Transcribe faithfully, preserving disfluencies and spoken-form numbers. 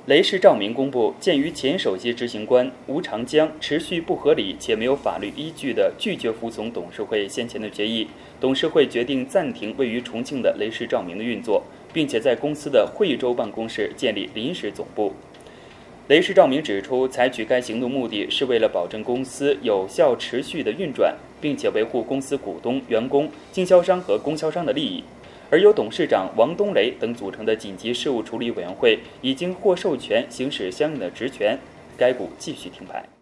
雷士照明公布，鉴于前首席执行官吴长江持续不合理且没有法律依据的拒绝服从董事会先前的决议，董事会决定暂停位于重庆的雷士照明的运作，并且在公司的惠州办公室建立临时总部。雷士照明指出，采取该行动目的是为了保证公司有效持续的运转，并且维护公司股东、员工、经销商和供销商的利益。而由董事长王东雷等组成的紧急事务处理委员会已经获授权行使相应的职权，该股继续停牌。